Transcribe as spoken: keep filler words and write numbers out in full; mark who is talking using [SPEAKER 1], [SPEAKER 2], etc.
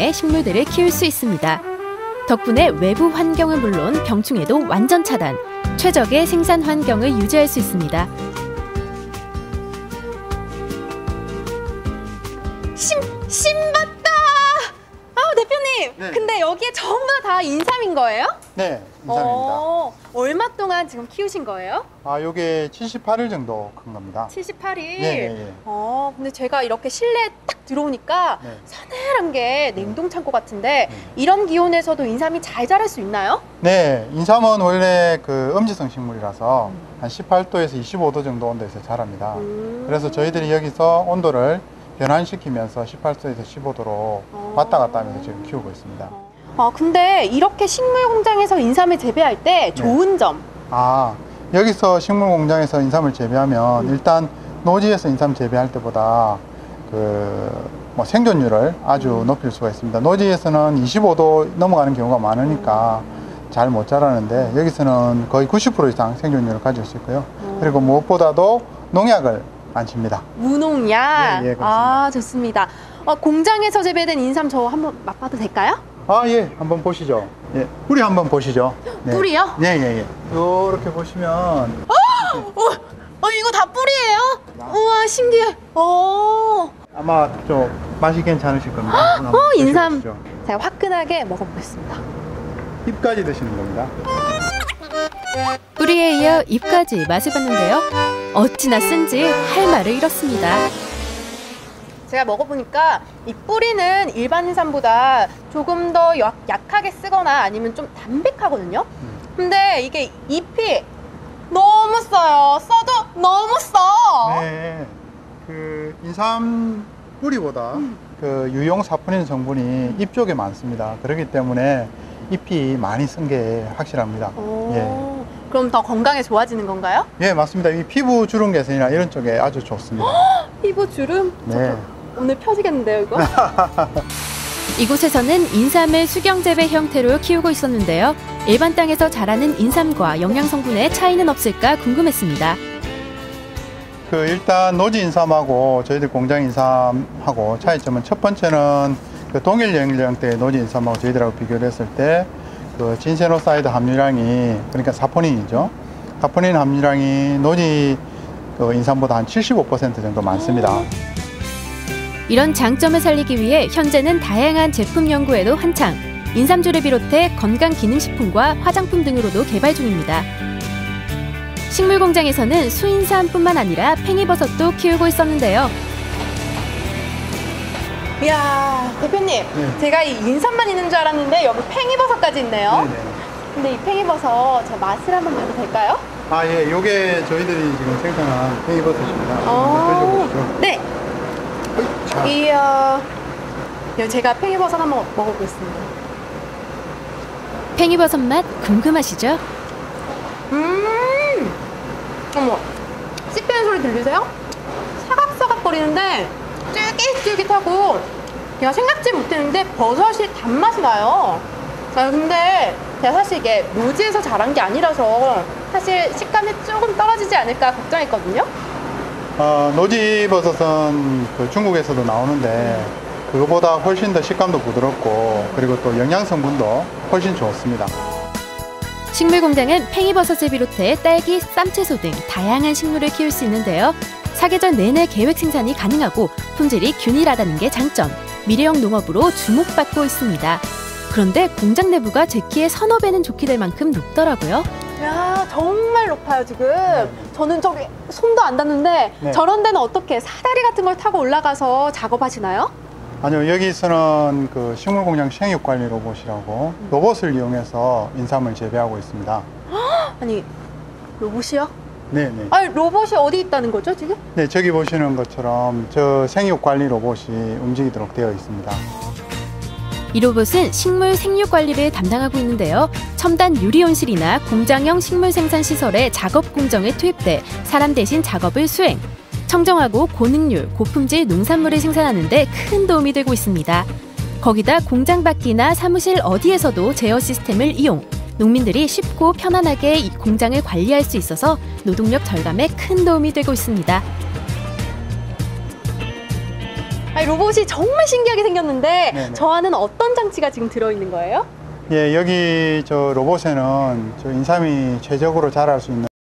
[SPEAKER 1] 활용해 식물들을 키울 수 있습니다. 덕분에 외부 환경은 물론 병충해도 완전 차단, 최적의 생산 환경을 유지할 수 있습니다.
[SPEAKER 2] 심, 심봤다! 아, 대표님!
[SPEAKER 3] 네.
[SPEAKER 2] 근데 여기에 전부 다 인삼인 거예요?
[SPEAKER 3] 네, 인삼입니다.
[SPEAKER 2] 어, 얼마 동안 지금 키우신 거예요?
[SPEAKER 3] 아, 요게 칠십팔 일 정도 큰 겁니다.
[SPEAKER 2] 칠십팔 일?
[SPEAKER 3] 네, 네, 네.
[SPEAKER 2] 어, 근데 제가 이렇게 실내에 딱 들어오니까
[SPEAKER 3] 네.
[SPEAKER 2] 서늘한 게 냉동 창고 같은데
[SPEAKER 3] 네.
[SPEAKER 2] 이런 기온에서도 인삼이 잘 자랄 수 있나요?
[SPEAKER 3] 네, 인삼은 원래 그 음지성 식물이라서 한 십팔 도에서 이십오 도 정도 온도에서 자랍니다.
[SPEAKER 2] 음.
[SPEAKER 3] 그래서 저희들이 여기서 온도를 변환시키면서 십팔 도에서 십오 도로
[SPEAKER 2] 어.
[SPEAKER 3] 왔다 갔다 하면서 지금 키우고 있습니다.
[SPEAKER 2] 아, 근데 이렇게 식물 공장에서 인삼을 재배할 때 좋은 점.
[SPEAKER 3] 아, 여기서 식물 공장에서 인삼을 재배하면
[SPEAKER 2] 음.
[SPEAKER 3] 일단 노지에서 인삼 재배할 때보다 그 뭐 생존율을 아주
[SPEAKER 2] 음.
[SPEAKER 3] 높일 수가 있습니다. 노지에서는 이십오 도 넘어가는 경우가 많으니까 잘 못 자라는데 여기서는 거의 구십 퍼센트 이상 생존율을 가질 수 있고요.
[SPEAKER 2] 음.
[SPEAKER 3] 그리고 무엇보다도 농약을 안 칩니다.
[SPEAKER 2] 무농약.
[SPEAKER 3] 예, 예, 그렇습니다.
[SPEAKER 2] 아, 좋습니다. 어, 공장에서 재배된 인삼 저 한번 맛봐도 될까요?
[SPEAKER 3] 아, 예, 한번 보시죠. 예, 뿌리 한번 보시죠. 네.
[SPEAKER 2] 뿌리요?
[SPEAKER 3] 예, 예, 예. 이렇게 보시면
[SPEAKER 2] 어, 어, 이거 다 뿌리예요? 우와, 신기해. 어,
[SPEAKER 3] 아마 좀 맛이 괜찮으실 겁니다. 한번
[SPEAKER 2] 어, 인삼.
[SPEAKER 3] 드셔보시죠.
[SPEAKER 2] 제가 화끈하게 먹어보겠습니다.
[SPEAKER 3] 잎까지 드시는 겁니다.
[SPEAKER 1] 뿌리에 이어 잎까지 맛을 봤는데요. 어찌나 쓴지 할 말을 잃었습니다.
[SPEAKER 2] 제가 먹어보니까 이 뿌리는 일반 인삼보다 조금 더 약, 약하게 쓰거나 아니면 좀 담백하거든요. 근데 이게 잎이 너무 써요. 써도 너무 써.
[SPEAKER 3] 네, 그 인삼 뿌리보다 그 유용 사포닌 성분이 잎 쪽에 많습니다. 그렇기 때문에 잎이 많이 쓴 게 확실합니다.
[SPEAKER 2] 오,
[SPEAKER 3] 예.
[SPEAKER 2] 그럼 더 건강에 좋아지는 건가요?
[SPEAKER 3] 예, 맞습니다. 이 피부 주름 개선이나 이런 쪽에 아주 좋습니다.
[SPEAKER 2] 피부 주름?
[SPEAKER 3] 네.
[SPEAKER 2] 오늘 펴지겠는데요, 이거?
[SPEAKER 1] 이곳에서는 인삼을 수경 재배 형태로 키우고 있었는데요. 일반 땅에서 자라는 인삼과 영양 성분의 차이는 없을까 궁금했습니다.
[SPEAKER 3] 그 일단 노지 인삼하고 저희들 공장 인삼하고 차이점은 첫 번째는 그 동일 연령대의 노지 인삼하고 저희들하고 비교를 했을 때 그 진세노사이드 함유량이 그러니까 사포닌이죠. 사포닌 함유량이 노지 그 인삼보다 한 칠십오 퍼센트 정도 많습니다.
[SPEAKER 1] 이런 장점을 살리기 위해 현재는 다양한 제품 연구에도 한창, 인삼주를 비롯해 건강기능식품과 화장품 등으로도 개발 중입니다. 식물공장에서는 수인삼뿐만 아니라 팽이버섯도 키우고 있었는데요.
[SPEAKER 2] 이야, 대표님,
[SPEAKER 3] 네.
[SPEAKER 2] 제가 이 인삼만 있는 줄 알았는데 여기 팽이버섯까지 있네요.
[SPEAKER 3] 네네.
[SPEAKER 2] 근데 이 팽이버섯 제 맛을 한번 봐도 될까요?
[SPEAKER 3] 아, 예, 요게 저희들이 지금 생산한 팽이버섯입니다.
[SPEAKER 2] 어,
[SPEAKER 3] 드셔보시죠.
[SPEAKER 2] 네.
[SPEAKER 3] 자,
[SPEAKER 2] 이야, 예, 제가 팽이버섯 한번 먹어보겠습니다.
[SPEAKER 1] 팽이버섯 맛 궁금하시죠?
[SPEAKER 2] 음, 어머, 씹히는 소리 들리세요? 사각사각거리는데 쫄깃쫄깃하고 제가 생각지 못했는데 버섯이 단맛이 나요. 아, 근데 제가 사실 이게 노지에서 자란 게 아니라서 사실 식감이 조금 떨어지지 않을까 걱정했거든요.
[SPEAKER 3] 어, 노지버섯은 그 중국에서도 나오는데 그거보다 훨씬 더 식감도 부드럽고 그리고 또 영양 성분도 훨씬 좋습니다.
[SPEAKER 1] 식물공장은 팽이버섯을 비롯해 딸기, 쌈채소 등 다양한 식물을 키울 수 있는데요. 사계절 내내 계획 생산이 가능하고 품질이 균일하다는 게 장점, 미래형 농업으로 주목받고 있습니다. 그런데 공장 내부가 제 키의 서너 배는 좋게 될 만큼 높더라고요.
[SPEAKER 2] 야, 정말 높아요 지금. 저는 저기 손도 안 닿는데
[SPEAKER 3] 네.
[SPEAKER 2] 저런 데는 어떻게 사다리 같은 걸 타고 올라가서 작업하시나요?
[SPEAKER 3] 아니요, 여기서는 그 식물공장 생육관리 로봇이라고 로봇을 이용해서 인삼을 재배하고 있습니다.
[SPEAKER 2] 아니, 로봇이요?
[SPEAKER 3] 네네.
[SPEAKER 2] 아니, 로봇이 어디 있다는 거죠 지금?
[SPEAKER 3] 네, 저기 보시는 것처럼 저 생육관리 로봇이 움직이도록 되어 있습니다.
[SPEAKER 1] 이 로봇은 식물 생육 관리를 담당하고 있는데요. 첨단 유리온실이나 공장형 식물 생산 시설의 작업 공정에 투입돼 사람 대신 작업을 수행. 청정하고 고능률, 고품질 농산물을 생산하는 데 큰 도움이 되고 있습니다. 거기다 공장 밖이나 사무실 어디에서도 제어 시스템을 이용. 농민들이 쉽고 편안하게 이 공장을 관리할 수 있어서 노동력 절감에 큰 도움이 되고 있습니다.
[SPEAKER 2] 아니, 로봇이 정말 신기하게 생겼는데
[SPEAKER 3] 네네.
[SPEAKER 2] 저 안에는 어떤 장치가 지금 들어있는 거예요?
[SPEAKER 3] 예, 여기 저 로봇에는 저 인삼이 최적으로 자랄 수 있는